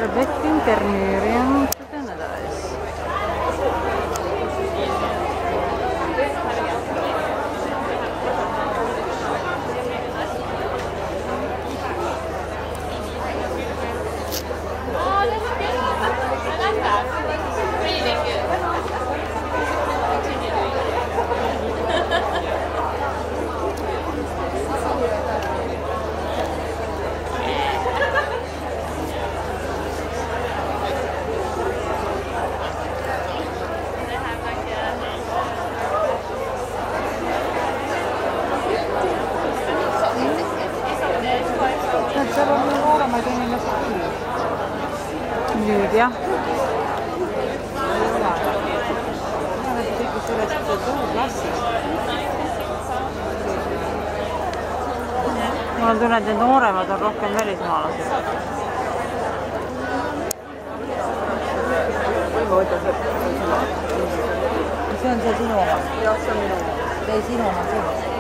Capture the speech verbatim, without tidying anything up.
Rebecca Intermerium Sudanadais. Seal on nooremaid inimesi küll. Nüüd jah. Nad tegid sellest klassist. Mul on tunne, et need nooremad on rohkem välismaalased. See on see sinu oma? Jah, see on minu oma. See sinu oma see.